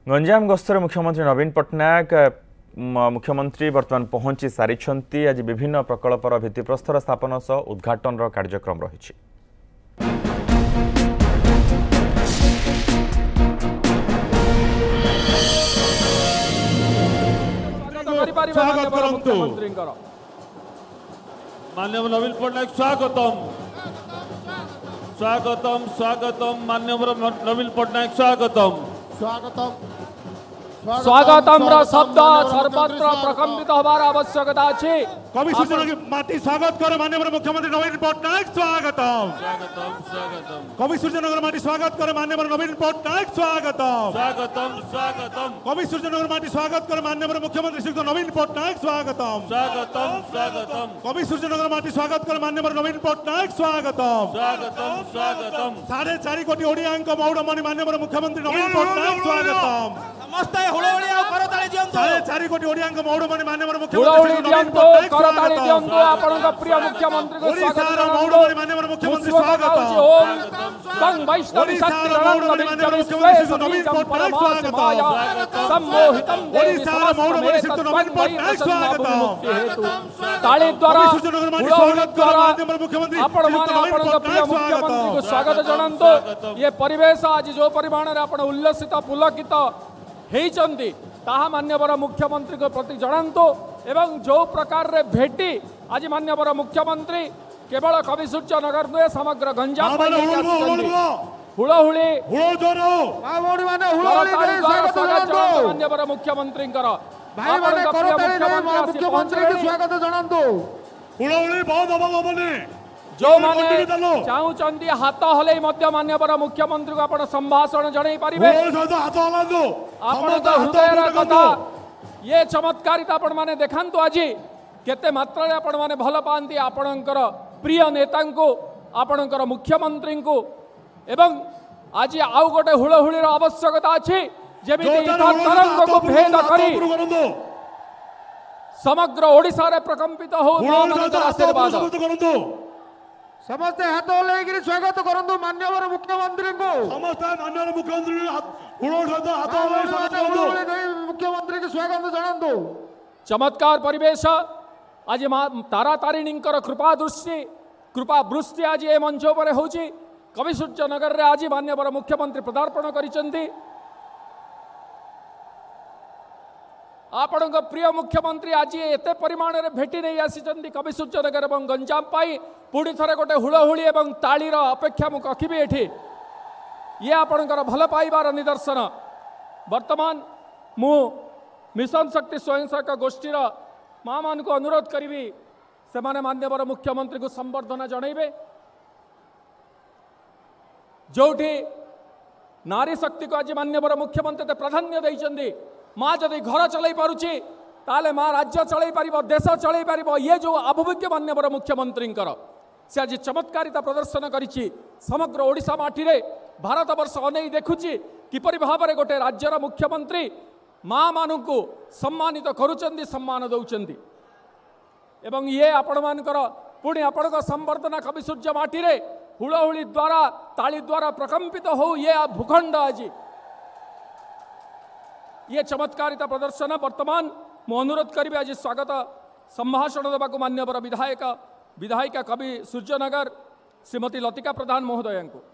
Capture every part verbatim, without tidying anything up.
गंजाम गस्तर मुख्यमंत्री नवीन पट्टनायक मुख्यमंत्री बर्तमान पहुंची सारी आज विभिन्न प्रकल्पर भित्तिप्रस्तर स्थापन सह उद्घाटन कार्यक्रम रही। माननीय नवीन पट्टनायक स्वागतम स्वागतम स्वागतम माननीय नवीन पट्टनायक स्वागतम स्वागतम स्वागतम शब्द सर्वत्र प्रकम्पित होबार आवश्यकता अछि। कवि सूचना की माटी स्वागत करे माननीय मुख्यमंत्री नवीन पट्टनायक स्वागतम स्वागतम स्वागतम कवि सूचना की माटी स्वागत करे माननीय नवीन पट्टनायक स्वागतम स्वागतम स्वागतम कवि सूचना की माटी स्वागत करे माननीय मुख्यमंत्री श्री नवीन पट्टनायक स्वागतम स्वागतम स्वागतम कवि सूचना की माटी स्वागत करे माननीय नवीन पट्टनायक स्वागतम स्वागतम स्वागतम साढ़े चार कोटी ओडियांक मौड़मणि माननीय मुख्यमंत्री नवीन पट्टनायक स्वागतम समस्त हुलहुली आ करताली दियंतो साढ़े चार कोटी ओडियांक मौड़मणि माननीय मुख्यमंत्री हुलहुली दियंतो करताली दियंतो आपनका प्रिय मुख्यमंत्री को स्वागत मौड़मणि माननीय मुख्यमंत्री स्वागतम ओम गं वैष्णवी शक्ति नवीन पट्टनायक स्वागतम सम्मोहितम ओडिशा मौड़मणि श्री नवीन पट्टनायक स्वागतम ताली द्वारा स्वागत कर माननीय मुख्यमंत्री आपण माने आपनका प्रिय मुख्यमंत्री को स्वागत जणांतो। ये परिवेश आज जो परिमाण रे आपण उल्लसित पुलकित हेइचंदी ताहा मान्यवर मुख्यमंत्री को प्रति जणांतो एवं जो प्रकार रे भेटी आज मान्यवर मुख्यमंत्री केवल कविसूर्य नगर नुहे समग्र गंजाम हुलहुली मान्यवर मुख्यमंत्री स्वागत जणांतो। जो माने चाहूचंदी हाथ हले मध्य मान्यवर मुख्यमंत्री को आपण संभाषण जणै परिबे आपण तो हृदय कथा ये चमत्कारिता आपण माने देखांतु आज केते मात्रा रे आपण माने भल पांती आपणकर प्रिय नेता को आपणकर मुख्यमंत्री को एवं आज आउ गोटे हुलहुलीर आवश्यकता अछि जेमिति तरंग को भेद करी समग्र ओडिसा रे प्रकंपित हो मानकर आशीर्वाद समस्त हाथ लेकर स्वागत करंतु माननीय मुख्यमंत्री को समस्त माननीय मुख्यमंत्री हाथ मुख्यमंत्री के स्वागत जणांतु। चमत्कार परिवेश आज तारा तारिणी कृपा दृष्टि कृपा वृष्टि आज ए मंच पर होची कविसूर्य नगर रे आज माननीय मुख्यमंत्री पदार्पण करिसेंती। आपण प्रिय मुख्यमंत्री आज एते परिमाण रे भेटी नहीं आसी कविसूर्य नगर और गंजाम पाई पुणी थरे गोटे हुलहुली और तालीर अपेक्षा मु कखिबी एठी ये आपणकर भल पाइबार निदर्शन। वर्तमान मु मिशन शक्ति स्वयंसहायक गोष्ठीर माँ मान को अनुरोध करी से माने मान्यवर मुख्यमंत्री को संबर्धना जनइबे जोठी नारी शक्ति को आज मान्यवर मुख्यमंत्री प्राधान्य देइचंदी। माँ जदि घर चलाई पारुची ताले माँ राज्य चलाई पारिबो देश चलाई पारिबो ये जो आभिमुख्य मान्यवर मुख्यमंत्री से आज चमत्कारिता प्रदर्शन करिछि। समग्र ओडिशा माटी रे भारत वर्ष अनै देखुछि किपरि भाव में गोटे राज्यर मुख्यमंत्री माँ मानू सम्मानित करुचंदी सम्मान दौचंदी एवं ये आपण मानकर पुणी आपण संबर्धना कविसूर्य माटी रे हुलहुली द्वारा ताली द्वारा प्रकंपित हो ये भूखंड आज ये चमत्कारिता प्रदर्शन। वर्तमान मु अनुरोध करी आज स्वागत संभाषण देवाक मान्यवर विधायक विधायिका कवि सूर्यनगर श्रीमती लतिका प्रधान महोदय को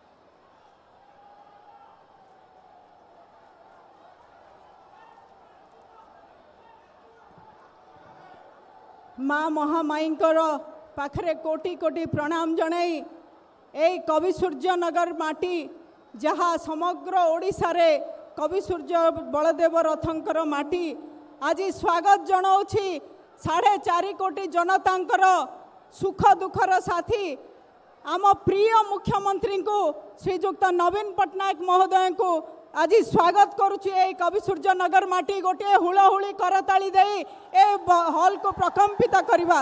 माँ महामाईंकर पाखरे कोटि कोटि प्रणाम जनाई ए कवि सूर्य नगर माटी जहाँ समग्र ओडिशा रे कवि सूर्य बलदेव रथंकर माटी आज स्वागत जनाऊँगी साढ़े चार कोटी जनतांकर सुख दुखर साथी आम प्रिय मुख्यमंत्री को श्रीजुक्त नवीन पट्टनायक महोदय को आज स्वागत करुच्ची ए कवि सूर्य नगर माटी गोटे हुलहुली करताली दे ए हॉल को प्रकंपित करवा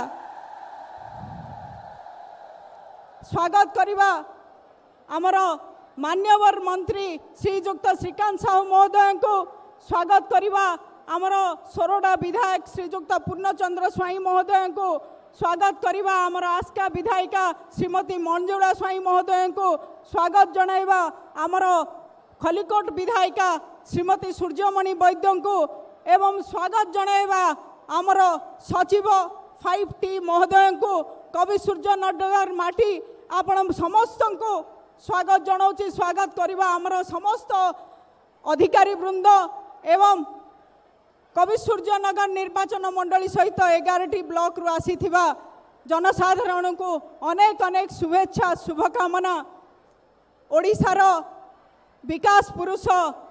स्वागत करवा आमर मान्यवर मंत्री श्रीजुक्त श्रीकांत साहू महोदय को स्वागत करवा आमर सोरडा विधायक श्रीजुक्त पूर्णचंद्र स्वाई महोदय को स्वागत करवा आमर आस्का विधायिका श्रीमती मंजुला स्वाई महोदय को स्वागत जनाइबा आमर खलिकोट विधायिका श्रीमती सूर्यमणि वैद्य को एवं स्वागत जणाइबा आमर सचिव फाइव टी महोदय को कवि सूर्यनगर माटी आपण समस्त को स्वागत जनाऊँ स्वागत करवा आमर समस्त अधिकारी वृंद एवं कवि सूर्यनगर निर्वाचन मंडली सहित एगारटी ब्लॉक रु आसी जनसाधारण को अनेक अनेक शुभेच्छा शुभकामना। ओडिशार विकास पुरुष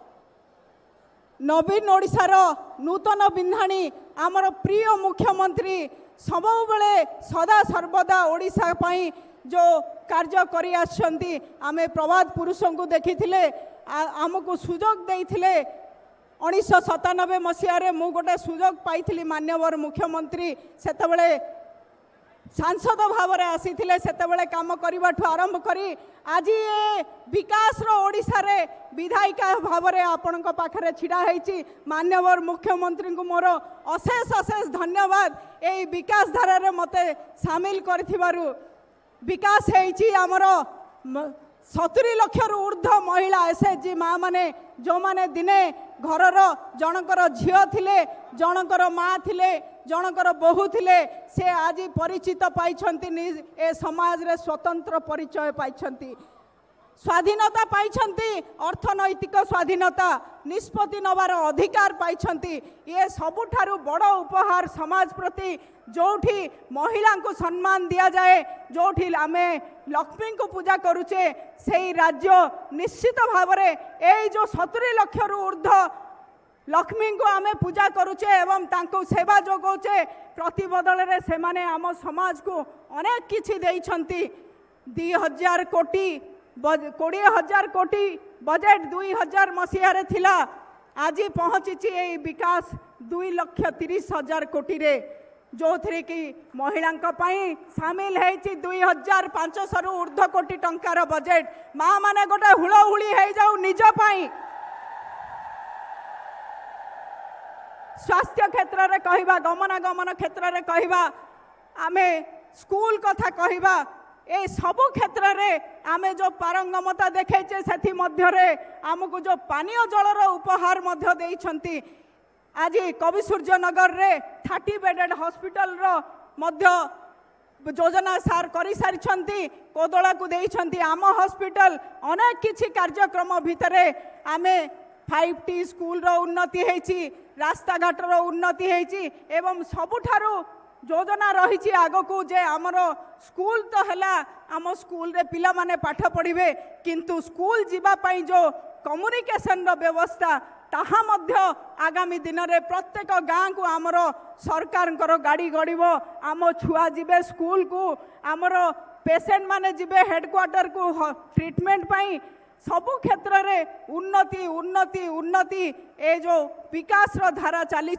नवीन ओडिशार नूतन बिंधाणी आमर प्रिय मुख्यमंत्री सब बेले सदा सर्वदा ओडिशा पाई जो कार्य करि आछंती आमे प्रवाद पुरुष को देखी आमको सुजोग देइथिले उन्नीस सतानबे मसीह मु गोटे सुजोग पाई मान्यवर मुख्यमंत्री सेतबेले सांसद भाव में आसी से कम करने आरंभ करी आज ये विकास ओडिशा रे विधायिका भाव में आपण पाखे छिड़ा है मान्यवर मुख्यमंत्री को मोर अशेष अशेष धन्यवाद ये विकास धारा रे मते सामिल करथिबारु। विकास आमर सतुरी लक्ष रु ऊर्ध महिला एसएचजी माँ माने जो माने दिने घरर जनकर झियो थिले जनकर माँ थिले जनकर बहु थिले से आज परिचित पाइछंती ए समाज रे स्वतंत्र परिचय पाइछंती स्वाधीनता पाइछंती अर्थनैतिक स्वाधीनता निष्पत्ति नवार अधिकार पाइछंती ये सबुठारु बड़ उपहार समाज प्रति जोठी महिला को सम्मान दिया जाए जोठी आमे लक्ष्मी को पूजा करुचे से राज्य निश्चित भाव में ये जो सतुरी लक्ष रु ऊर्ध लक्ष्मी को आमे पूजा करुचे एवं तांको सेवा जोगाउचे प्रति बदल रे से माने आम समाज को अनेक किछि देइछंती दुई हजार कोटी कोड़े हजार कोटी बजेट दुई हजार मसीह थिला आज पहुँची ये विकास दुई लक्ष तीस हजार कोटी रे जो थे कि महिला सामिल है दुई हजार पांचश रु ऊर्ध कोटी टंकार बजेट माँ माने गोटे हुलहुली हो जाऊ निज पाई स्वास्थ्य क्षेत्र में कहवा गमनागमन क्षेत्र में कहवा आमे स्कूल कथा कहवा ए सबु क्षेत्र में आमे जो पारंगमता देखेचे सेथि मध्य रे आमको जो पानीय जलर उपहार मध्य देइछंती आज कवि सूर्यनगर रे थर्टी बेडेड हॉस्पिटल रो मध्य योजना सार करि सारिछंती कोदला को देइछंती आम हॉस्पिटल अनेक किछि कार्यक्रम भितरे आमे फाइव टी स्कूल रो उन्नति हेछि रास्ता घाट रो उन्नति हेछि एवं सबुठारु योजना रही आग को जे आमर स्कूल तो है आम स्कूल रे पिला माने पाठ पढ़िबे किंतु स्कूल जीवा पाई जो कम्युनिकेशन रो व्यवस्था ताहा मध्य आगामी दिन रे प्रत्येक गाँ को आमर सरकार गाड़ी गड़ब आम छुआ जीवे स्कूल को आमर पेसेंट माने जीवे हेडक्वार्टर को ट्रीटमेंट पाई सबु क्षेत्र रे उन्नति उन्नति उन्नति ए जो विकास रो धारा चली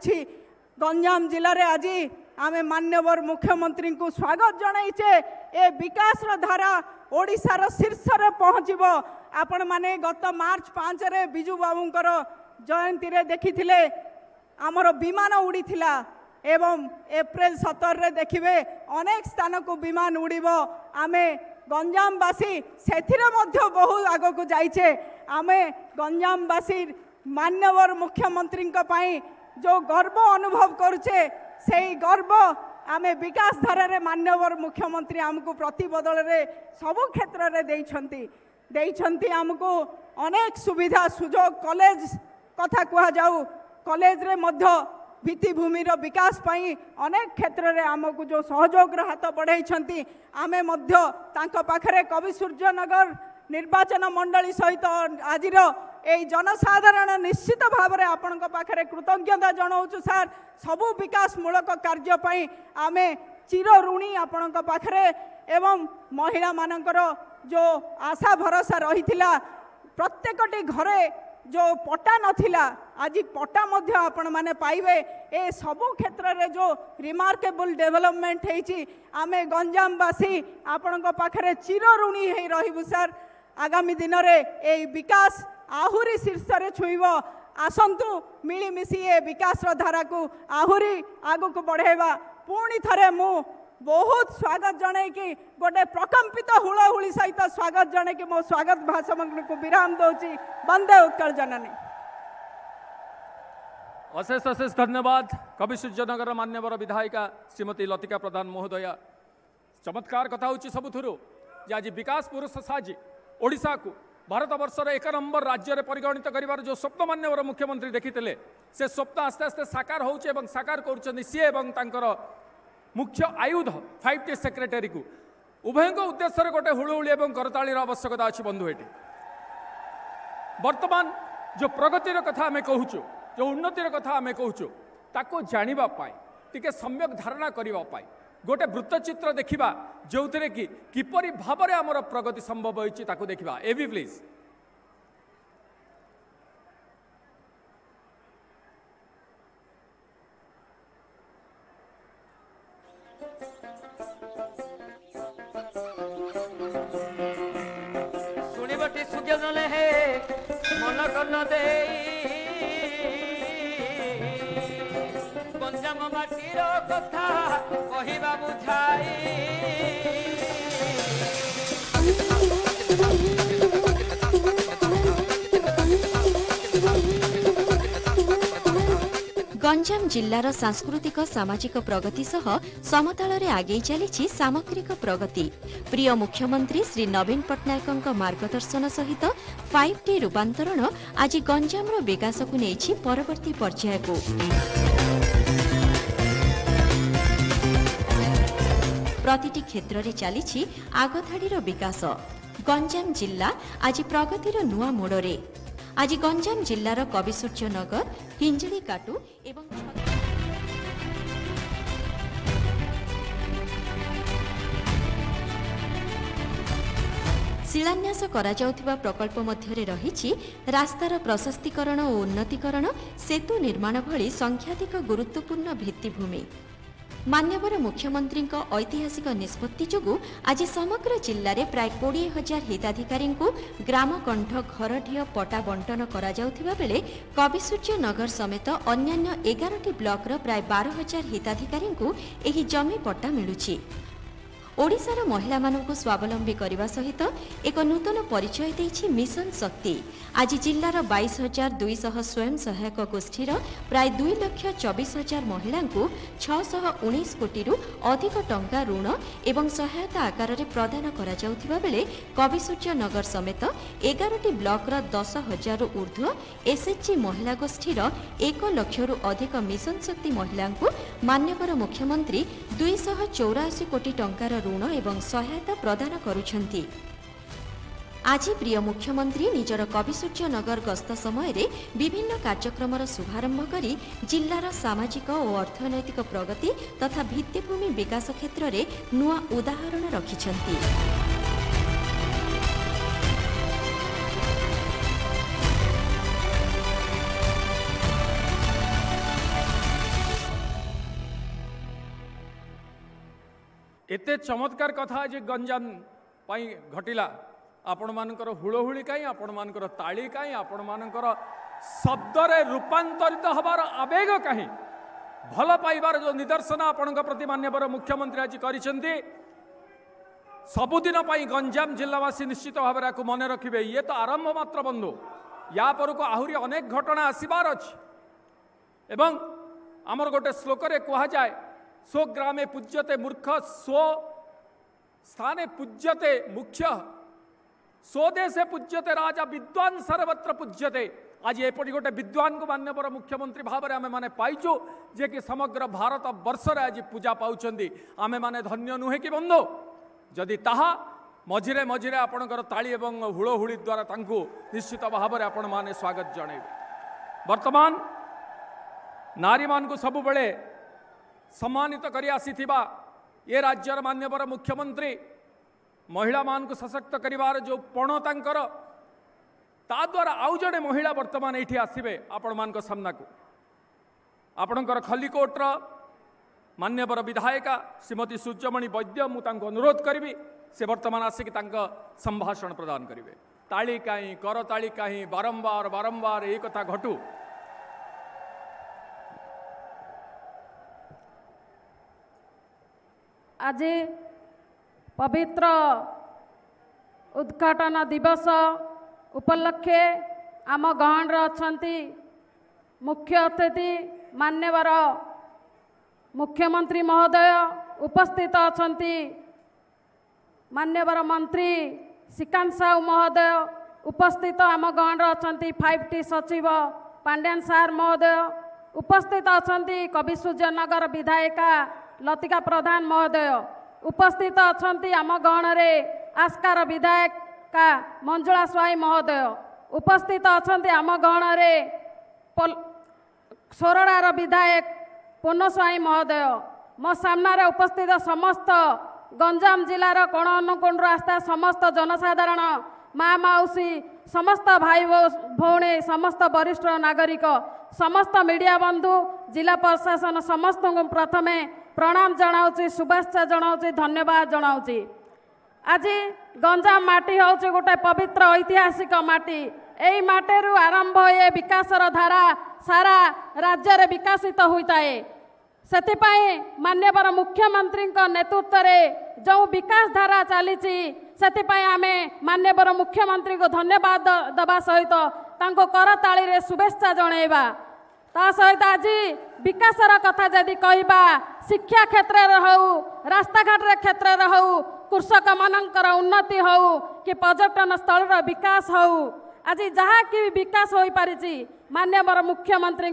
गंजाम जिले में आज आमे मान्यवर मुख्यमंत्री को स्वागत जनाइचे ए विकास रो धारा ओडिशार शीर्ष रे पहुँचब आपण माने गत मार्च पाँच रे बिजू बाबूंकर जयंती रे देखिथिले आमर विमान उड़ी थिला एवं एप्रिल सतर रे देखिबे अनेक स्थान को विमान उड़ीब आमे गंजामवासी सेथिरे मध्य बहु आग को जाइछे आमे गंजामवासी मान्यवर मुख्यमंत्री पाई जो गर्व अनुभव करुचे से गर्व आमे विकास धारा रे मान्यवर मुख्यमंत्री आमको प्रति बदल रे सबु क्षेत्र रे देइछंती देइछंती आमको अनेक सुविधा सुजोग कॉलेज कथा कहा जाऊ कॉलेज रे मध्य भित्तिभूमि रो विकास पाई अनेक क्षेत्र रे आमको जो सहयोग रो हाथ बढ़ाई आमे मध्य तांको पाखरे कवि सूर्यनगर निर्वाचन मंडली सहित आज ए जनसाधारण निश्चित भाव में आपण पाखे कृतज्ञता जनाऊँ सार सबु विकास मूलक कार्य पाई आमे चिर ऋणी आपण पाखे एवं महिला मानकर जो आशा भरोसा रही प्रत्येकटी घरे जो पट्टा नथिला आज पट्टा मध्य आपण माने पाइबे ए सबु क्षेत्र रे जो रिमार्केबल डेवलपमेंट हेची आमे गंजामवासी आपण पाखे चिर ऋणी हे रहिबु सार आगामी दिन रे ए विकास आहुरी शीर्ष रे छुईब आसंतु मिलीमिशी ए विकास धारा को आहुरी आगु को बढ़ेवा पुणी थरे मु बहुत स्वागत जनाई कि गोटे प्रकंपित हुलहुली सहित स्वागत जनाई कि मो स्वागत भाषण को विराम दौची वंदे उत्कल जननी। अशेष अशेष धन्यवाद कवि सूर्यनगर मान्यवर विधायिका श्रीमती लतिका प्रधान महोदया। चमत्कार कथा हूँ सबुथुरु आज विकास पुरुष साजी ओडिशा को भारत वर्षर एक नंबर राज्य में परिगणित कर जो स्वप्न मान्यवर मुख्यमंत्री देखी से स्वप्न आस्ते आस्ते साकार होउचे एवं साकार कर सी एवं मुख्य आयुध फाइव टी सेक्रेटरी को उभय उद्देश्य गोटे हुलुहुली और करतालीर आवश्यकता अच्छी बंधु ये वर्तमान जो प्रगतिर कथा आम कहूँ जो उन्नतिर कथा आम कहूँ ताको जानापी टिके सम्यक धारणा करने गोटे वृत्तचित्र देखा जो थे कि किपरि भाव में आमर प्रगति संभव होती देखा एवी प्लीज। शुणबटी सुजन हे मन कन दे गंजाम माटीर कथा कहवा बुझाई गंजाम जिल्लार सांस्कृतिक सामाजिक प्रगति सह समतालरे आगे चली सामग्रिक प्रगति। प्रिय मुख्यमंत्री श्री नवीन पट्टनायक मार्गदर्शन सहित फाइव टी रूपांतरण आज गंजाम विकास को नहीं परवर्ती पर्याय को प्रतिटी क्षेत्र में चली आगधाड़ीर विकास। गंजाम जिल्ला आज प्रगतिर नुआ मोड़े आज गंजाम जिल्लार कविसूर्यनगर हिंजली काटू एवं शिलान्यास करा जाउथिबा प्रकल्प मध्यरे रहिछि रास्तार प्रशस्तीकरण और उन्नतीकरण सेतु निर्माण भली संख्याधिक गुरुत्वपूर्ण भित्तिभूमि। मान्यवर मुख्यमंत्री ऐतिहासिक निष्पत्ति जोगु आज समग्र जिले में प्राय कोड़े हजार हिताधिकारी ग्राम कंठ घरढिय पट्टा बंटन करा जाउथिबा बेले कविसूर्यनगर समेत अन्यान्य एगारटी ब्लॉकर प्राय बारह हजार हिताधिकारी एही जमी पट्टा मिलुछि। ओडिशार महिला मानक स्वावलंबी करने सहित एक नूतन परिचय देछि मिशन शक्ति। आज जिल्लार बाईस हजार दुई सह स्वयं सहायक गोष्ठीर प्राय दुई लक्ष चौबीस हजार महिला छह उन्नीस कोटी अधिक टंका ऋण एवं सहायता आकार में प्रदान करा जाउथिबा बेले कविसूर्यनगर समेत एगारटी ब्लॉकर दस हजार ऊर्ध्व एसएचजी महिला गोष्ठीर एक लक्ष रु अधिक मिशन शक्ति महिला मान्यवर मुख्यमंत्री दुई सह चौराशी कोटी टंकार ऋण एवं सहायता प्रदान करुछंती। आज प्रिय मुख्यमंत्री निजर कविसूर्यनगर गस्त समय विभिन्न कार्यक्रम शुभारंभ करी जिल्लार सामाजिक और अर्थनैतिक प्रगति तथा भित्तिभूमि विकास क्षेत्र में नुआ उदाहरण रखिछंती। एते चमत्कार कथा आज गंजाम पाई घटिला आपण मानकर हुलहुली कहीं आपण मानकर ताली कहीं आपण मानकर शब्द रे रूपांतरित हबार आवेग कहीं भल पाइबार जो निदर्शन आपण प्रति मान्यवर मुख्यमंत्री आज करिसेंती सबुदिन पाई गंजाम जिलावासी निश्चित भाव में मन रखिबे। ये तो आरंभ मात्र बंधु या पर को आहुरी अनेक घटना आसबार अच्छी एवं आमर गोटे श्लोक रे कहा जाए सो ग्रामे पूज्यते मूर्ख सो स्थाने पूज्यते मुख्य सो देशे पूज्यते राजा विद्वान सर्वत्र पूज्यते। आज एपरी गोटे विद्वान को मान्यवर मुख्यमंत्री भाव में आम मैंने पाइचु जे कि समग्र भारत वर्ष आज पूजा पाउछंदी आमे माने धन्य नुहे कि बंधु जदि ताहा मझिरे मझिरे आपणकर ताली एवं हुलहुली द्वारा तांकु निश्चित भाव में आपण माने स्वागत जणैबे। वर्तमान नारी मान को सब बड़े सम्मानित करी आसीथिबा ये राज्यर मान्यवर मुख्यमंत्री महिला मान को सशक्त करिवार जो पण तांकर ता द्वारा आउ जड़े महिला वर्तमान ये आसबे आपण मान सामना को आपणकर खलिकोटर मान्यवर विधायिका श्रीमती सूर्यमणि वैद्य मु तांको अनुरोध करी से वर्तमान आसिक संभाषण प्रदान करेंगे। ताली कहीं करताली कहीं बारंबार बारंबार ये कथा घटू आज पवित्र उद्घाटन दिवस उपलक्षे आम गहण अच्छा मुख्य अतिथि मान्यवर मुख्यमंत्री महोदय उपस्थित अछंती, मान्यवर मंत्री श्रीकांत साहू महोदय उपस्थित आम गण अछंती, फाइव टी सचिव पांड्यान सार महोदय उपस्थित अछंती, कवि सूर्यनगर विधायिका लतिका प्रधान महोदय उपस्थित अछंती, आम गण रे आस्कार विधायिका मंजुला स्वाई महोदय उपस्थित अछंती, आम गण रे सोरडार विधायक पूर्ण स्वाई महोदय, मो सामने उपस्थित समस्त गंजाम जिलार कोण अनुकोण आस्था समस्त जनसाधारण माँ मौसी समस्त भाई भौणी समस्त वरिष्ठ नागरिक समस्त मीडिया बंधु जिला प्रशासन समस्त को प्रथमे प्रणाम जनाऊँगी, शुभेच्छा जनाऊँगी, धन्यवाद जनाऊँगी। आज गंजाम माटी हूँ गोटे पवित्र ऐतिहासिक माटी, यही माटी आरंभ ये विकासर धारा सारा राज्य रे विकसित होता है। सेतिपाई मान्यवर मुख्यमंत्री नेतृत्व में जो विकास धारा चली सेतिपाई आमे मान्यवर मुख्यमंत्री को धन्यवाद दबा सहित तांको करताली रे शुभेच्छा जणेबा। ता सहित आज विकासर कथा जदि कहबा, शिक्षा क्षेत्र रे हौ, रास्ता घाट रे क्षेत्र रे हौ, कृषक मानकर उन्नति हौ कि पर्यटन स्थल रो विकास हौ, आज जहाँ कि विकास हो पारिछि मान्यवर मुख्यमंत्री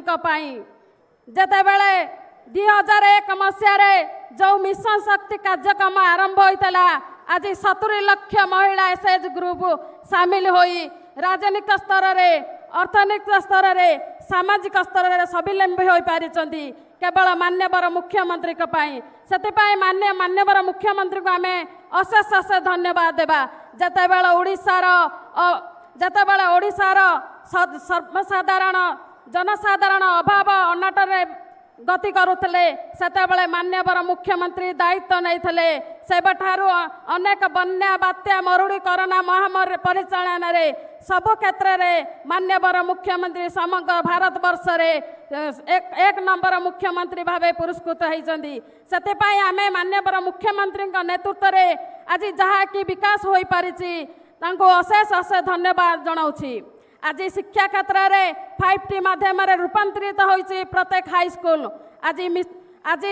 जते बेले दुई हजार एक मसीह जो मिशन शक्ति कार्यक्रम आरंभ होता, आज सतुरी लक्ष महिला एसएच ग्रुप सामिल होई राजनीतिक स्तर रे, अर्थनैतिक स्तर रे, सामाजिक स्तर रे स्वावलंबी हो पारिछंती केवल मान्यवर मुख्यमंत्री से मान्य मान्यवर मुख्यमंत्री को आम अशेष अशेष धन्यवाद देवा। जते बेले ओडिशार जते बेले ओडिशार सर्वसाधारण जनसाधारण अभाव अनाटन गति करुले सेतेबेले मान्यवर मुख्यमंत्री दायित्व नहीं सेबठारु अनेक बन्या बात्या मरुड़ी कोरोना महामारी परिचालन रे सबु क्षेत्र में मान्यवर मुख्यमंत्री समग्र भारत वर्ष रे एक एक नंबर मुख्यमंत्री भावे पुरस्कृत होती। से आमे मान्यवर मुख्यमंत्री नेतृत्व में आज जहाँ कि विकास हो पारिछि तांको अशेष अशेष धन्यवाद जनाऊँगी। आज शिक्षा क्षेत्र में फाइव टी माध्यम रूपांतरित होइछि प्रत्येक हाई स्कूल। आज आज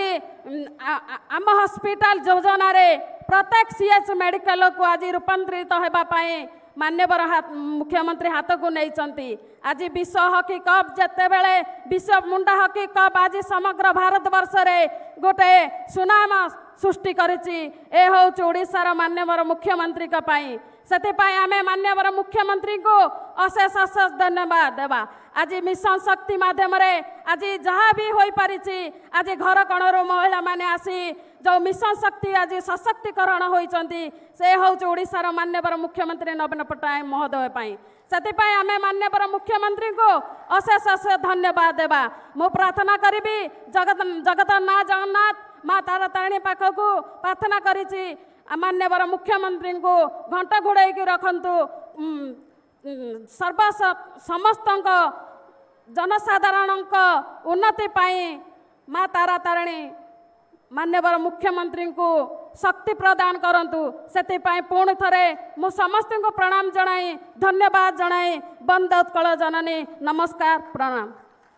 आम हॉस्पिटल योजना रे प्रत्येक सीएच मेडिकल को आज रूपांतरित होगापाई मान्यवर हाथ मुख्यमंत्री हाथ को नहीं। आज विश्व हॉकी कप जिते बेले विश्व मुंडा हॉकी कप आज समग्र भारत वर्ष रे गोटे सुनाम सृष्टि करिछि ए हूँ ओडिशार मान्यवर मुख्यमंत्री से आम मान्यवर मुख्यमंत्री को अशेष अशेष धन्यवाद देवा। आज मिशन शक्ति माध्यम आज जहाँ भी हो पारिछि आज घर कणरू महिला माने आसी जो मिशन शक्ति आज सशक्तिकरण होइचंती से हूँ ओडिशार मान्यवर मुख्यमंत्री नवीन पट्टनायक महोदय से आम मान्यवर मुख्यमंत्री को अशेष अशेष धन्यवाद देवा। मु प्रार्थना करी जगत जगन्नाथ जगन्नाथ माँ तारा तारिणी पाखक प्रार्थना करी मान्यवर मुख्यमंत्री को घंटा घोड़ाई रखंतु सर्व समस्त जनसाधारण उन्नति पाई माँ तारा तारिणी मान्यवर मुख्यमंत्री को शक्ति प्रदान करंतु। से पुणी थे मु समस्त को प्रणाम जनाई धन्यवाद जनाई वंदे उत्कल जननी नमस्कार प्रणाम।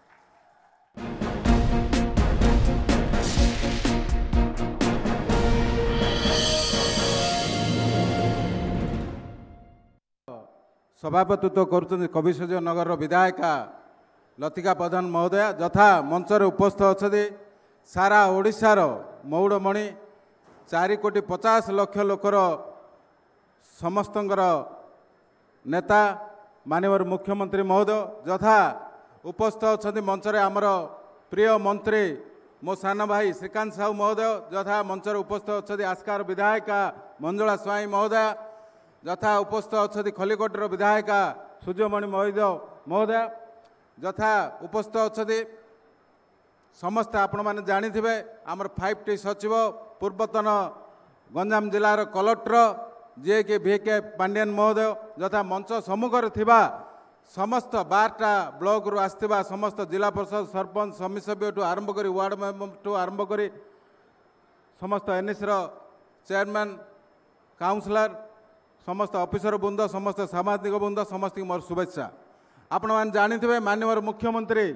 सभापतित्व करुँच कवि सूर्यनगर विधायिका लतिका प्रधान महोदया यथा मंचर उपस्थित अच्छा सारा ओडिशार मौड़मणि चारि कोटी पचास लक्ष लोकर समस्त नेता माननीय मुख्यमंत्री महोदय यथा उपस्थित अच्छा मंचर आमर प्रिय मंत्री मो सान भाई श्रीकांत साहू महोदय यथा मंचर उपस्थित अच्छा आस्कार विधायिका मंजुला स्वाई महोदया यथा उपस्थित अच्छा खलिकोटर विधायिका सूर्यमणि महोदय महोदय यथा उपस्थित अच्छा समस्ते आपण मैंने जानी आमर फाइव टी सचिव पूर्वतन गंजाम जिलार कलेक्टर जी के भि के पांड्यान महोदय यथा मंच सम्मुखर थिबा समस्त बारटा ब्लॉक रु आसथिबा समस्त जिला परिषद सरपंच समिति ठू आरंभ करी वार्ड मेंबर ठू आरंभ करी समस्त एनएससी चेयरमैन काउंसिलर समस्त ऑफिसर बृंद समस्त सामाजिक बृंद समस्त मोर शुभेच्छा। आपण मैंने जानी माननीय मुख्यमंत्री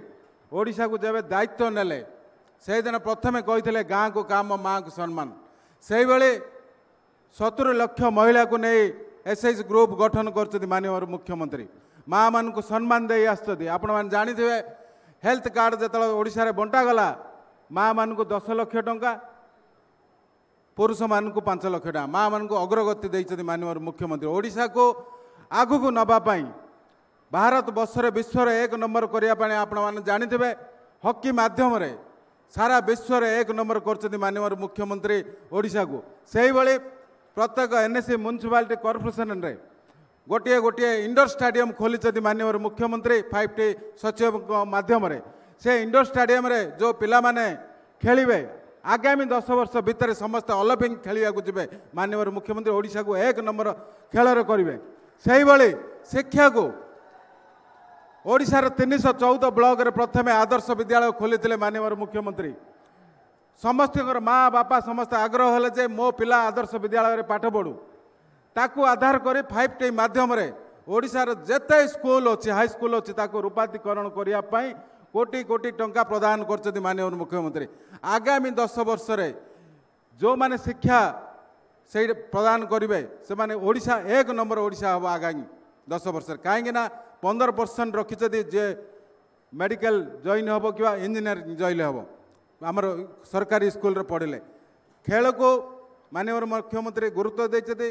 ओडिशा को जब दायित्व नेले से दिन प्रथमे कही गाँ को काम माँ को सम्मान से भाई सतुरी लक्ष महिला को नहीं एसएच ग्रुप गठन कर माननीय मुख्यमंत्री माँ मान को सम्मान दे आपण मैंने जानी थे हेल्थ कार्ड जो ओडिशा बंटागला माँ मान को दस लक्ष टंका पुरुष मान को पांच लक्ष टका माँ मान को अग्रगति देते माननीय मुख्यमंत्री ओडिशा को आगु को नवापाई भारत वर्ष विश्व एक नंबर करने आपण मैंने जानी थे हॉकी माध्यम रे सारा विश्व एक नंबर कर माननीय मुख्यमंत्री ओडिशा को से भाई प्रत्येक एनएससी म्युनिसिपालिटी कॉर्पोरेशन रे गोटे गोटे इंडोर स्टेडियम खोली माननीय मुख्यमंत्री फाइव टी सचिव माध्यम रे से इंडोर स्टेडियम रे जो पिला माने खेलिबे आगामी दस वर्ष भितर समस्त ओलंपिक खेलिया को जिबे माननीय मुख्यमंत्री ओडिशा को एक नंबर खेल करेंगे से भाई शिक्षा को ओडिशार तीन सौ चौदह ब्लॉक रे प्रथमे आदर्श विद्यालय खोली माननीय मुख्यमंत्री समस्त माँ बापा समस्त आग्रह हेले जे मो पिला आदर्श विद्यालय पाठ पढ़ू ताकू आधार कर फाइव टी माध्यम रे ओडिशार जेते स्कूल अच्छी हाई स्कूल अच्छी ताकू रूपांतरीकरण करने कोटी कोटी टंका प्रदान कर माननीय मुख्यमंत्री आगामी दस वर्ष रे जो माने शिक्षा से प्रदान करेंगे से माने ओडिशा एक नंबर ओडिशा हम आगामी दस वर्ष कहीं पंदर परसेंट रखिंट जे मेडिकल जॉइन हम कि इंजीनियरिंग जॉइन हम आमर सरकारी स्कूल रे पढ़ले खेल को माननीय मुख्यमंत्री गुरुत्व देते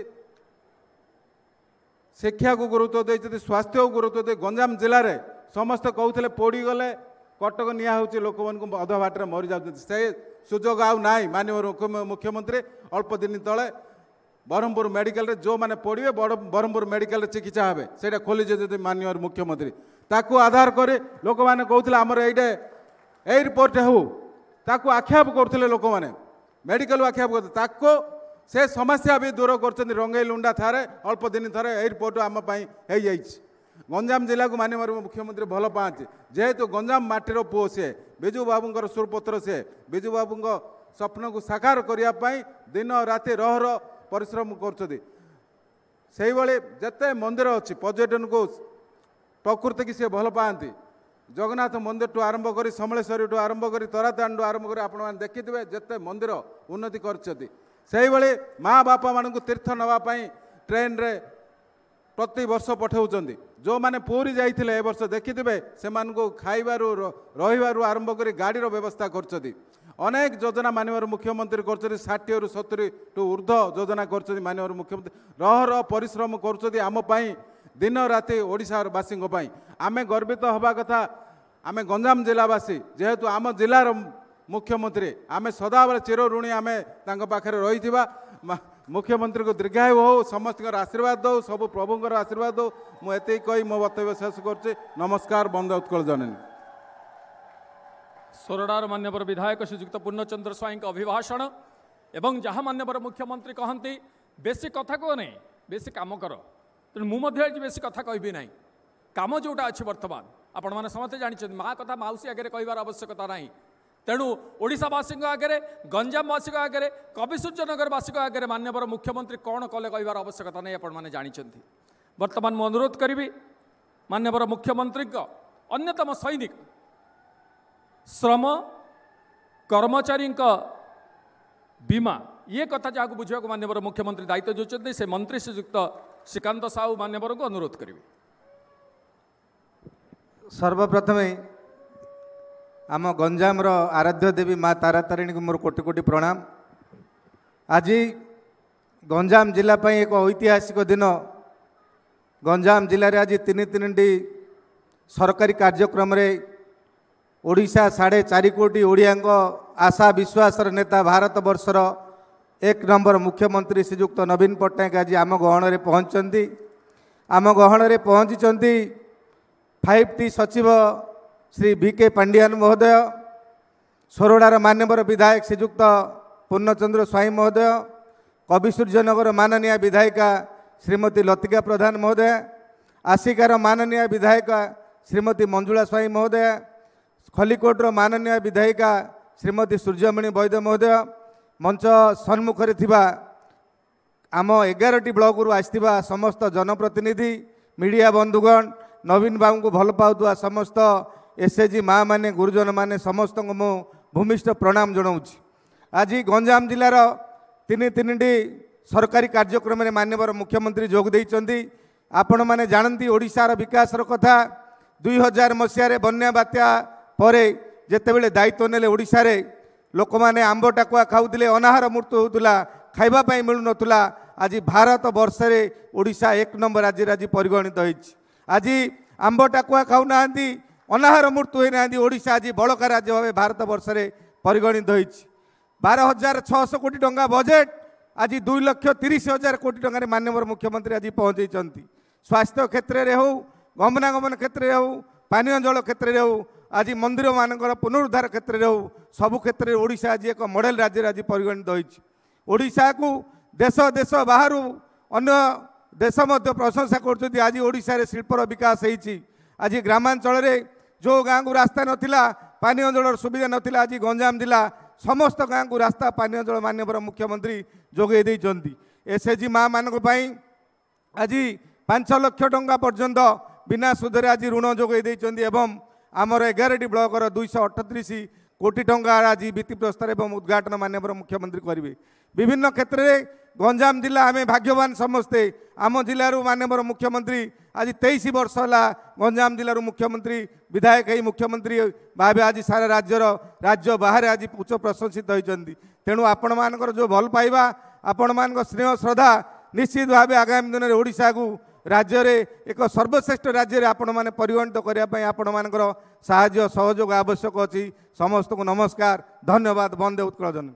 शिक्षा को गुरुत्व देते स्वास्थ्य को गुरुत्व दे गंजाम जिले में समस्त कहते पड़ी गले कटक निया होची लोक मान अध बाटर मरी जाते से सुजोग आउ ना माननीय मुख्यमंत्री अल्प दिन तले ब्रह्मपुर मेडिकल रे जो माने पढ़े ब्रह्मपुर मेडिकल चिकित्सा हे से खोली जे माननीय मुख्यमंत्री ताकू आधार कर लोक मैंने कहते आमर ये ए रिपोर्ट हो ताकू आक्षेप करते लोक मैंने मेडिकल आक्षेप करते से समस्या भी दूर कर रंगई लुंडा थारे अल्प दिन थे एयरपोर्ट आम गंजाम जिला को माननीय मुख्यमंत्री भल पाते जेहेतु गंजाम माटीर पुओ सी बिजू बाबूर सुरपत्र सी बिजू बाबू स्वप्न को साकार करने दिन राति रहर परिश्रम कर जिते मंदिर अच्छी पर्यटन को प्रकृति की सी भल पाती जगन्नाथ मंदिर टू आरंभ कर समलेश्वरी टू आरंभ कर तरातान टू आरंभ कर आपण देखिथे जिते मंदिर उन्नति कर माँ बापा मान तीर्थ नापी ट्रेन रे प्रति वर्ष पठाऊँ जो मैंने पूरी जाइए ए वर्ष देखिथे से खाइबारू रही आरंभ कर गाड़ी व्यवस्था कर अनेक योजना माननीय मुख्यमंत्री कर षाठी रु सतुरी टू ऊर्ध योजना कर माननीय मुख्यमंत्री रहर परिश्रम करमपाई दिन राति ओडिशावासी आमे गर्वित हवा कथा आमे गंजाम जिलावासी जेहेतु आम जिलार मुख्यमंत्री आमे सदाबले चिर ऋणी आमे तांको पाखरे रही मुख्यमंत्री को दीर्घायु हो समस्त आशीर्वाद दो सब प्रभुंर आशीर्वाद दो मुझे कही मो वक्तव्य शेष कर नमस्कार बंदे उत्कल जननी सोरडार मान्यवर विधायक श्रीजुक्त पूर्णचंद्र स्वाई अभिभाषण एवं जहाँ मान्यवर मुख्यमंत्री कहती बेसी कथा कह नहीं बेसी काम कर तेणु मुझे बेसी कथा कहबी ना कम जोटा अच्छी बर्तमान आपण मैंने समस्ते जानते माँ कथा मौसी आगे कहबार आवश्यकता ना तेणु ओडिशावासी आगे गंजामवासी आगे कविसूर्यनगरवासी आगे मान्यवर मुख्यमंत्री कौन कले कहबार आवश्यकता नहीं आपण मैंने जानते बर्तमान मु अनुरोध करी मान्यवर मुख्यमंत्री अन्यतम सैनिक श्रम कर्मचारी बीमा ये कथा जहाँ बुझा मान्यवर मुख्यमंत्री दायित्व जोचते से मंत्री श्रीजुक्त श्रीकांत साहू मान्यवर को अनुरोध करी सर्वप्रथम आम गंजाम आराध्य देवी माँ तारातारिणी को मोर कोटि कोटि प्रणाम। आज गंजाम जिला एक ऐतिहासिक दिन गंजाम जिले में आज तीन तीन सरकारी कार्यक्रम रे ओडिशा साढ़े चार कोटी ओडिया आशा विश्वास नेता भारत वर्षर एक नंबर मुख्यमंत्री श्रीजुक्त नवीन पट्टनायक आज आम गहन में पहुँचती आम गहन में पहुँची फाइव टी सचिव श्री वी के पांडियान महोदय सोरडार मान्यवर विधायक श्रीजुक्त पूर्णचंद्र स्वाई महोदय कविसूर्यनगर माननीय विधायिका श्रीमती लतिका प्रधान महोदय आसिकार माननीय विधायिका श्रीमती मंजुला स्वाई महोदय खलिकोटर माननीय विधायिका श्रीमती सूर्यमणि वैद महोदय मंच सम्मुखें थिबा आम एगार टी ब्लॉक रु आसथिबा समस्त जनप्रतिनिधि मीडिया बंधुगण नवीन बाबू को भल पाउथुआ समस्त एसएचजी माँ मैंने गुरुजन मैंने समस्त मो भूमिष्ठ प्रणाम जनाऊँगी। आज गंजाम जिलार तीन तीन सरकारी कार्यक्रम में माननीय मुख्यमंत्री जोग देइचंदी। आपण माने जानती ओडिशार विकासर कथा दुई हजार मसीह बन्या बात्या परे जेतेबेले दायित्व नेले ओडिशारे लोक माने आंब टाकुआ खाऊले अनाहार मृत्यु होता खाइबा पाई मिलु नथुला। आज भारत वर्ष रे ओडिशा एक नंबर राज्य राज्य परिगणित होइछि। आज आंब टाकुआ खाऊना अनाहार मृत्यु होना ओडिशा आज बड़का राज्य भाव भारत वर्ष रे परिगणित होइछि। बारह हजार छःश कोटी टंका बजेट आज दुई लक्ष तीस हजार कोटी टंका माननीय मुख्यमंत्री आज पहुँचे। स्वास्थ्य क्षेत्र में हो गमनागमन क्षेत्र में हो पानीय जल क्षेत्र में हो आज मंदिर मानकर पुनरुद्धार क्षेत्र में हो सबु क्षेत्र में ओडिशा आज एक मॉडल राज्य आज परिगणित होइछि। ओडिशा को देश देश बाहर अन्य देश मध्य प्रशंसा कर आज ओडिशा रे शिल्पर विकास होइछि। आज ग्रामांचल रे जो गाँव को रास्ता नथिला पानीय जलर सुविधा नथिला आज गंजाम जिला समस्त गाँव को रास्ता पानीय जल माननीय मुख्यमंत्री जोगे देइचंती। एसएचजी माँ मान आज पांच लक्ष टंका पर्यंत बिना सुधरे आज ऋण जोगे देइचंती एवं आमर एगारटी ब्लॉकर दुईश अठतीस कोटी टंका आज भित्ति प्रस्ताव एवं उद्घाटन माननीय मुख्यमंत्री करेंगे। विभिन्न क्षेत्र में गंजाम जिला आम भाग्यवान समस्ते आम जिलूर माननीय मुख्यमंत्री आज तेईस वर्ष है गंजाम जिलूर मुख्यमंत्री विधायक ही मुख्यमंत्री भाव आज सारा राज्यर राज्य बाहर आज उच्च प्रशंसित होती। तेणु आपण मानकर जो भल पाइबा आपण मान स्नेह श्रद्धा निश्चित भाव आगामी दिन में ओडिशा को राज्य रे एक सर्वश्रेष्ठ राज्य रे आपण माने परिगणित करने आपण मानकर साहाय्य सहयोग आवश्यक अच्छी। समस्त को नमस्कार धन्यवाद। वंदे उत्कल जननी।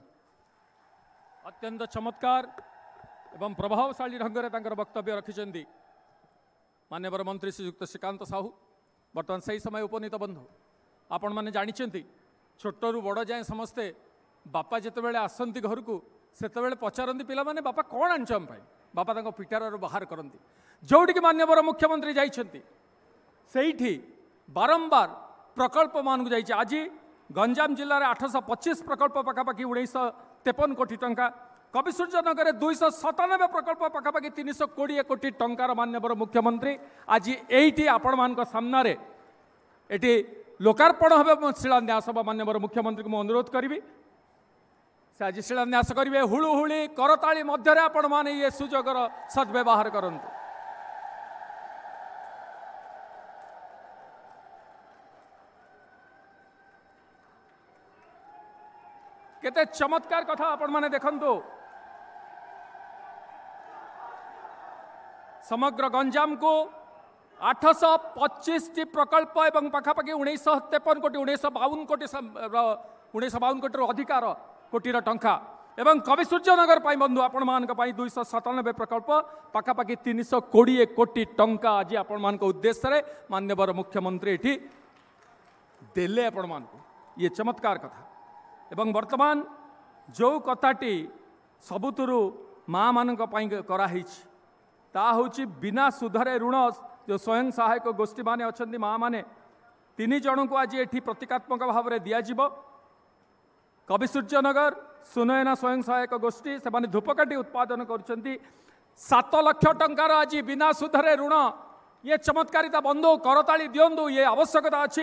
अत्यंत चमत्कार एवं प्रभावशाली ढंग से वक्तव्य रखिंट माननीय मंत्री श्रीयुक्त श्रीकांत साहू। बर्तमान से समय उपनीत बंधु आपण मैंने जानते छोटू बड़ जाए समस्ते बापा जिते आसती घर को सेते पचारती पिला माने बापा कौन आंच आम बापा तक पिटार बाहर करती जोटि की माननीय मुख्यमंत्री जाइछंती सेठी बारंबार प्रकल्प मान को जाइए। आज गंजाम जिले में आठश पचीस प्रकल्प पखापाखि उन्नीस तेपन कोटी टंका कविसूर्यनगर दुईश सतानबे प्रकल्प पखापाखि तीन सौ कोड़े कोटी टंकार माननीय मुख्यमंत्री आज ये आपण मान सामने ये लोकार्पण हे शिलान्यास माननीय मुख्यमंत्री को अनुरोध करी से आज शिलान्यास करेंगे। हुलुहुली करताली मध्य आपण मैंने ये सुजोगर सद्व्यवहार करंतु। केते चमत्कार कथा आपण माने देखंतु। समग्र गंजाम को आठश पचीस टी प्रकल्प एवं पखापाखि उन्नीस तेपन कोटी उन्नीस बावन कोटी उन्नीस बावन कोटी अधिकार कोटीर टंका एवं कविसूर्यनगर बंधु आपण मान दुईश सतानबे प्रकल्प पखापाखि तीन सौ कोड़े कोटी टंका आज आपण मान उद्देश्य माननीय मुख्यमंत्री ये देले आपण मान ये चमत्कार कथा। एवं वर्तमान जो कथाटी सबुतुरु माँ मान कराही ता हूँ बिना सुधरे ऋण जो स्वयं सहायक गोष्ठी माने अच्छा माँ मैंने तीन जन को आज ये प्रतीकात्मक भाव में दिज्व कविसूर्यनगर सुनयना स्वयं सहायक गोष्ठी से धूपकाठी उत्पादन कर सात लक्ष टंकार आज बिना सुधरे ऋण ये चमत्कारिता बंधु करताली दिंतु ये आवश्यकता अच्छी।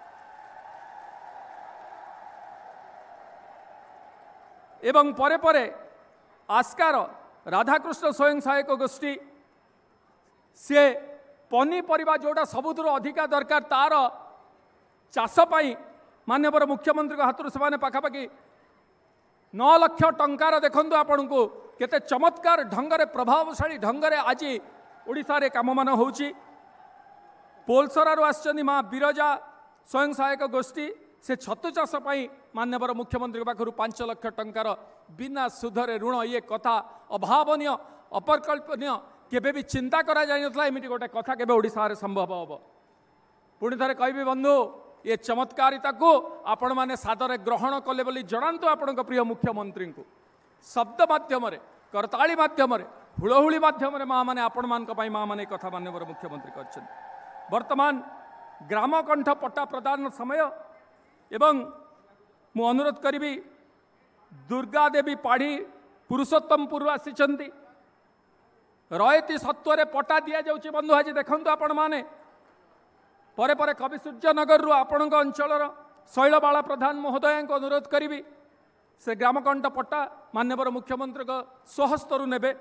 एवं परे परे आस्कार राधाकृष्ण स्वयं सहायक गोष्ठी सी पनीपरिया जोटा सबुठ अधिका दरकार तार चाषपाई माननीय मुख्यमंत्री हाथ से पाखापाखि नौ लक्ष टंकार देखु आपण को केते चमत्कार ढंगरे प्रभावशाली ढंगरे आज ओडिशा रे काम मान होउची। पोलसरारू आसचंदी माँ बिरजा स्वयं सहायक गोष्ठी से छतु चाष माननीय मुख्यमंत्री पाखु पांच लक्ष टंकार बिना सुधरे ऋण ये कथा अभावनीय अपरकल्पनीय केबे भी चिंता करा जाय नथला एमिति गोटे कथा केबे ओडिशा रे संभव हबो। पुणी थे कहबी बंधु ये चमत्कारिता को आपण माने सादरे ग्रहण कले बोली जणांतु आपण प्रिय मुख्यमंत्री को शब्द माध्यम करताली माध्यम हुलहुली माध्यम माँ मैंने आपण मान माँ मैंने कथा माननीय मुख्यमंत्री कर वर्तमान ग्रामकंठ पट्टा प्रदान समय एवं मु अनुरोध करी दुर्गा देवी पाढ़ी पुरुषोत्तमपुर आसी रयती सत्वर पट्टा दि जाऊँगी बंधु आज देखु आपण मैंने परे परे कवि सूर्यनगर आपण अंचल शैलबाला प्रधान महोदय को अनुरोध करी से ग्रामकंठ पट्टा माननीय मुख्यमंत्री स्वहस्तरू नेबे।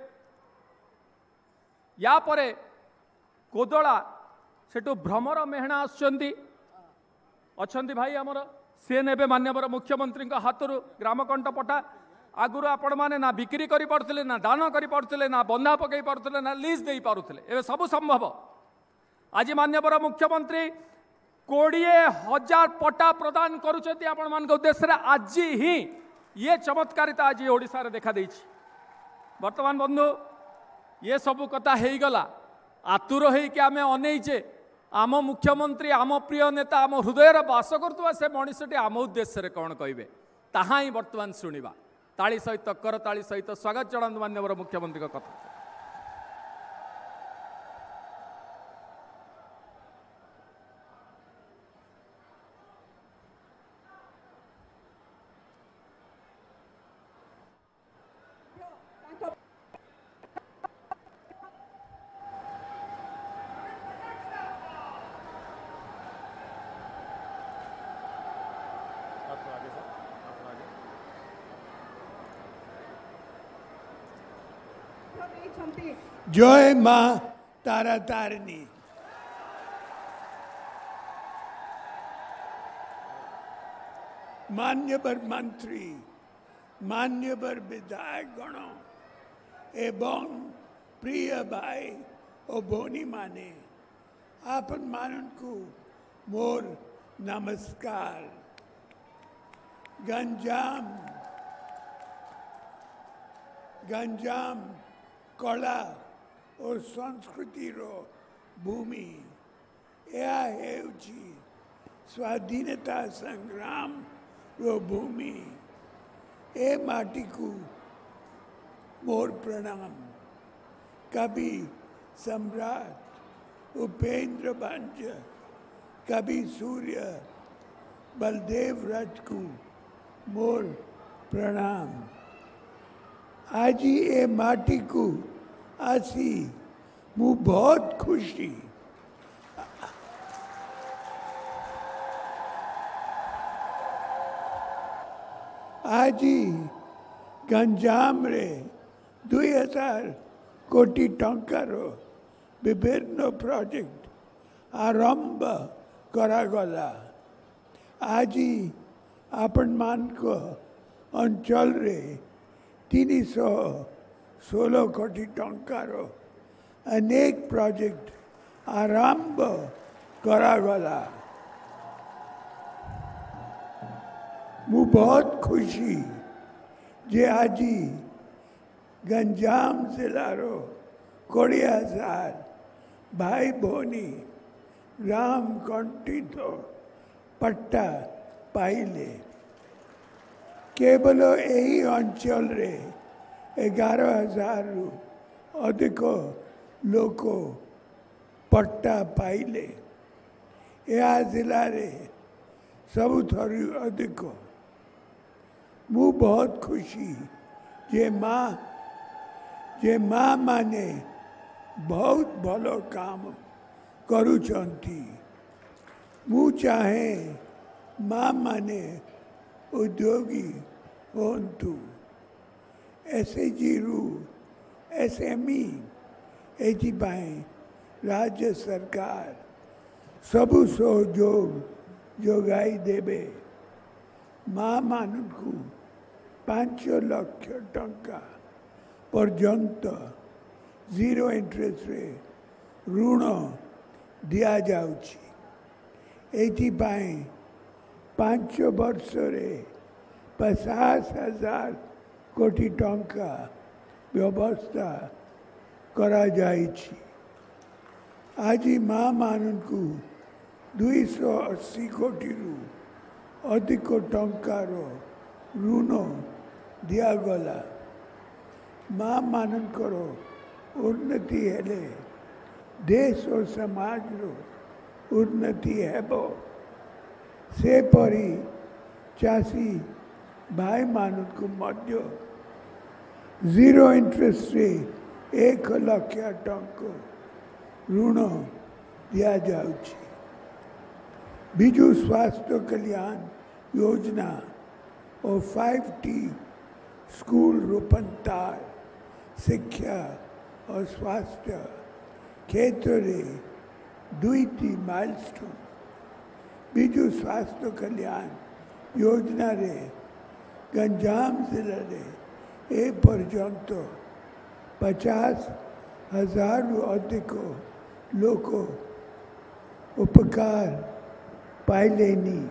या परे कोदला सेठू भ्रमर मेहणा आसुचंती अच्छंती भाई आमर सी ने माननीय मुख्यमंत्री हाथरू ग्रामकंठ पट्टा आगुरी आपण मैंने ना बिक्री कर पारुले ना दान कर पारुले ना बंधा पकई पारुले ना लीज दे पारुले एवं सब संभव। आज माननीय मुख्यमंत्री कोड़े हजार पट्टा प्रदान करुँच आपण मान उद्देश्य आज ही ये चमत्कारिता आज ओडिशा रे देखा देछि। वर्तमान बंधु ये सब कथा हो गला आतुर होइके आमे अनेइचे आम मुख्यमंत्री आम प्रिय नेता आम हृदय बास करतुवा से मनीषटी आम उद्देश्य कौन कहे ताहा ही वर्तमान शुणा। ताली सहित करताली सहित स्वागत जनातु माननीय मुख्यमंत्री कथा। जय मां तारा तारिणी। मान्यवर मंत्री मान्यवर विधायक गण एवं प्रिय भाई और भौनी माने आपन मानन को मोर नमस्कार। गंजाम गंजाम कला और संस्कृति रो भूमि यह हेउची स्वाधीनता संग्राम रो भूमि ए माटी को मोर प्रणाम। कवि सम्राट उपेंद्र भंज कवि सूर्य बलदेव रथ को मोर प्रणाम। आज ये माटी को आसी मु बहुत खुशी आज गंजाम रे दुई हजार कोटी टंकार विभिन्न प्रोजेक्ट आरंभ करागला। आज आपण मान को अंचल रे तीन सौ सोलह कोटी टंकार अनेक प्रोजेक्ट आरंभ करागला। मु बहुत खुशी जे आज गंजाम जिलारो कोड़े हजार भाई भौनी ग्राम कंठित पट्टा पाइले। केवल यही अंचल रे एगारह हजार रु अधिक लोक पट्टा पाइले। यह जिले रे सबुठारु अधिक मु बहुत खुशी जे माँ जे माँ माने बहुत भलो काम करुचंती। मु चाहे माँ माने उद्योगी होन्तु एसएचजी रु एसएमई एथिपाई राज्य सरकार सबु सहयोग जोगाई देबे। माँ मानू पांच लाख टंका पर्यंत जीरो इंटरेस्ट रे ऋण दिया जाउची। एथिपाई पांच वर्ष रे पचास हजार कोटी टंका व्यवस्था करा जाइछि। आज माँ मानू को दुई सौ अस्सी कोटी रु अधिक टंकार ऋण दिगला। माँ मानकर उन्नति हेले देश और समाज रो उन्नति हेबो। से परी चाषी भाई मानक को मध्य जीरो इंटरेस्ट रे एक लाख टंका ऋण दिया जाउछि। बिजू स्वास्थ्य कल्याण योजना और फाइव टी स्कूल रूपंतार शिक्षा और स्वास्थ्य क्षेत्र में दुईटी माइलस्टोन बिजू स्वास्थ्य कल्याण योजना रे गंजाम जिले में ए पर्यंत पचास हजार अधिक लोक उपकार पाइलेनी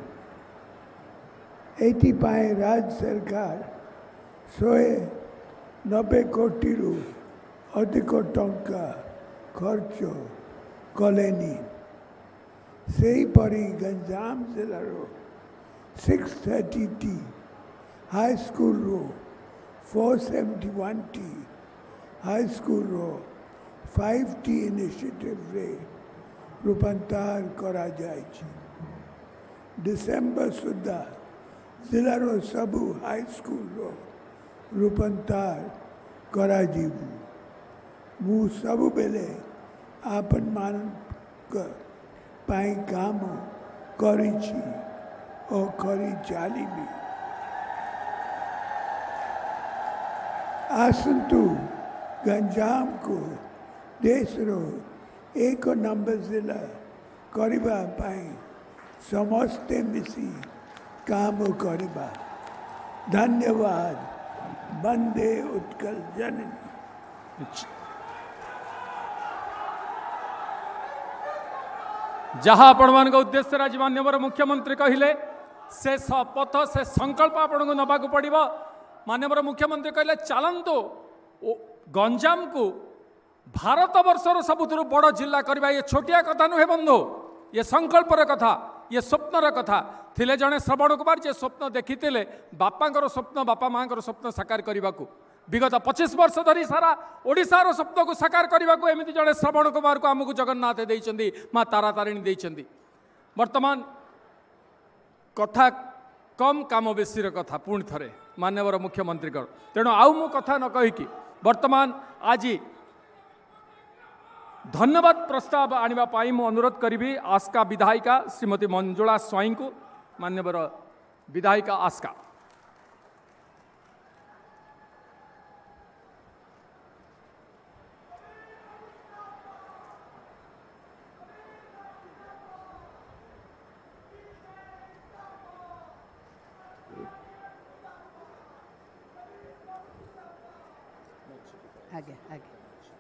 एपाई राज्य सरकार शहे नब्बे कोटी रु अधिक टंका खर्च कलेनी सेहीपरि गंजाम जिलार सिक्स थर्टी टी हाई स्कूल रो फोर सेवेंटी वन टी हाई स्कूल रो फाइव टी इनिशिएटिव रे रूपांतर करा जाय छी। डिसेम्बर सुधा जिलार सबू हाई स्कूल रो रूपांतर करा जीवु मु सबु बेले आपन मान पाई काम करी छी और करी चाली भी आसंतु गंजाम को देश रो एक नंबर जिला करिबा पाई समस्ते मिसी काम करिबा। धन्यवाद। वंदे उत्कल जननी। जहाँ आपण मान उद्देश्य आज माननीय मुख्यमंत्री कहले से पथ से संकल्प आपण को नबाक पड़ो। माननीय मुख्यमंत्री कहले चलतु गंजाम को भारत वर्षर सबुठ बड़ जिला करवा। ये छोटिया कथा नुहे बंधु, ये संकल्पर कथा, ये स्वप्नर कथा। थिले जड़े श्रवण कुमार जे स्वप्न देखी बापांकर स्वप्न बापा माँ स्वप्न साकार करने को विगत पच्चीस वर्ष धरी सारा ओडिशार स्वप्न को साकार करने को एमती जड़े श्रवण कुमार को आमको जगन्नाथ देइचंदी, माँ तारा तारिणी देइचंदी। वर्तमान कथा कम काम बेसी कथा पुणी थे माननीय मुख्यमंत्री तेणु आउ मु कथा न कहीकि वर्तमान आज धन्यवाद प्रस्ताव आने मु अनुरोध करी आस्का विधायिका श्रीमती मंजुला स्वाई को। माननीय विधायिका आस्का। आगे आगे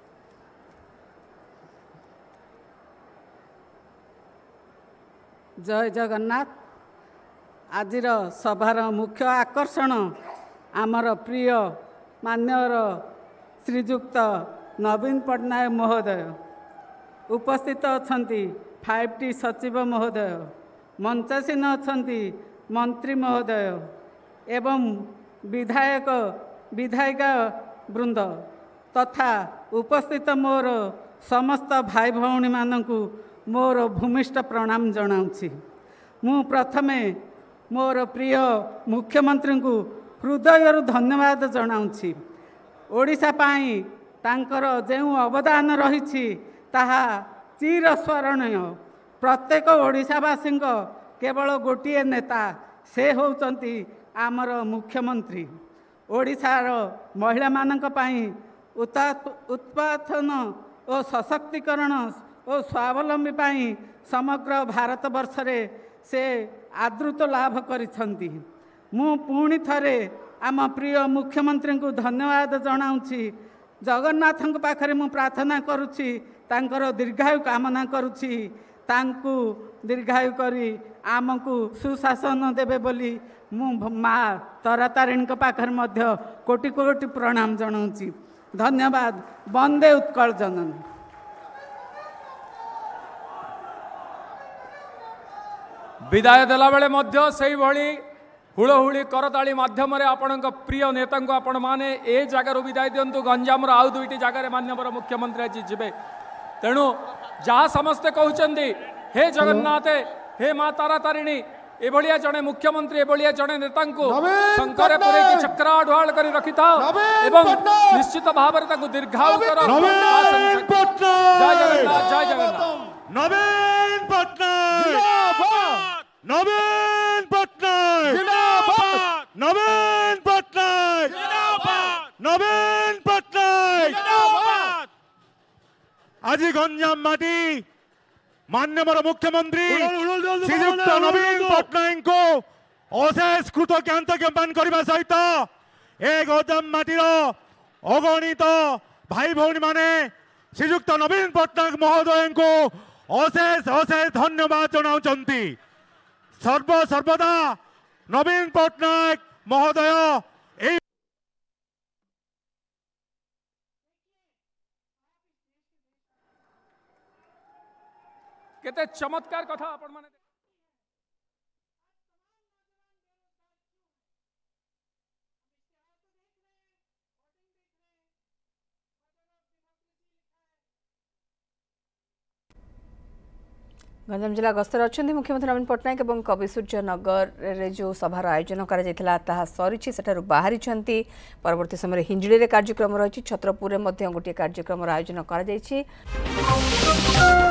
जय जगन्नाथ। आजिर सभार मुख्य आकर्षण आमर प्रिय मान्यर श्रीजुक्त नवीन पट्टनायक महोदय उपस्थित अछंती। फाइव टी सचिव महोदय मंचासीन अछंती मंत्री महोदय एवं विधायक विधायिका वृंद तथा उपस्थित मोर समस्त भाई भौणी मानकु मोर भूमिष्ठ प्रणाम जनाऊँगी। मु प्रथमे मोर प्रिय मुख्यमंत्री को हृदय धन्यवाद जनाऊँगी। ओडिशा पाई तांकर जो अवदान रही ताहा चिरस्मरणीय। प्रत्येक ओडिशावासी केवल गोटे नेता से होउचंती आमर मुख्यमंत्री। ओडिशार महिला मानक पाई उत्पादन और सशक्तिकरण और स्वावलंबी पाई समग्र भारत वर्ष रे से आदृत लाभ करिछंती। मु पुणी थरे आम प्रिय मुख्यमंत्री को धन्यवाद जनाऊँगी। जगन्नाथ पाखरे मु प्रार्थना करुछि तांकर दीर्घायु कामना करुछि। तांकु दीर्घायु करी आमको सुशासन देबे बोली मु माँ तारातारिणी पाखरे मध्य कोटि कोटि प्रणाम जनाऊँगी। धन्यवाद। वंदे उत्कल जननी। विदाय देला बेले मध्य सेही भली हुड़हुड़ी करताली माध्यम आपण प्रिय नेता को आपण माने ए जगार विदाय दिंतु। गंजाम आउ दुईटी जगार माननीय मुख्यमंत्री आज जीवे। तेणु जहाँ समस्ते कहते हे जगन्नाथ हे माँ तारा तारिणी एभलिया जड़े मुख्यमंत्री एभलिया जड़े नेता शंकर पुरे चक्रा ढुआल कर रखि था एवं निश्चित भाव में दीर्घायु कर। जय जगन्नाथ जय जगन्नाथ। नवीन पट्टनायक नवीन पटनायक जिंदाबाद नवीन पटनायक जिंदाबाद नवीन पटनायक जिंदाबाद आज गंजाम माटी माननीय मुख्यमंत्री श्रीयुक्त नवीन पटनायक को अशेष कृतज्ञता ज्ञापन करने सहित ए गंजाम माटीर अगणित भाई भौणी माने श्रीयुक्त नवीन पटनायक महोदय को अशेष अशेष धन्यवाद जनाउछन्ति। सर्व सर्वदा नवीन पटनायक महोदय ए केते चमत्कार कथा आपण माने गंजाम जिला गस्तर अच्छा मुख्यमंत्री नवीन पटनायक और कवि सूर्य नगर रे जो सभार आयोजन करा सरी सेठारु बाहरी परवर्ती समय हिंजड़ी कार्यक्रम रही छत्रपुर में गोटे कार्यक्रम आयोजन करा